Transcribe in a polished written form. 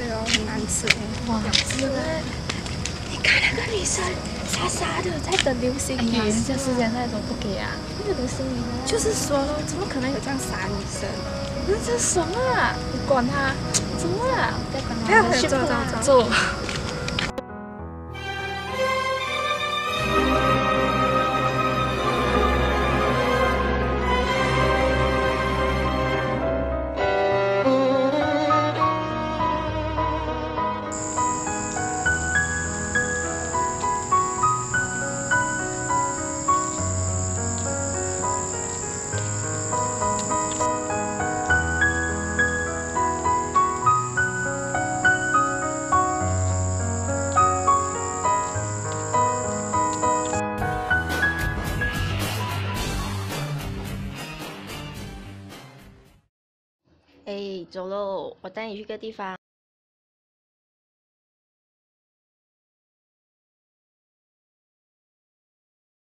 对哦，很难吃哎。 哇，真的。 你看那个女生傻傻的在等流星雨， 哎呀，人家时间太多不给啊，那个流星雨呢？ 就是说咯，怎么可能有这样傻女生？ 人家什么啊？你管他，走啊！再管他， 不要我们去走走吧走走。 哎，走喽，我带你去个地方。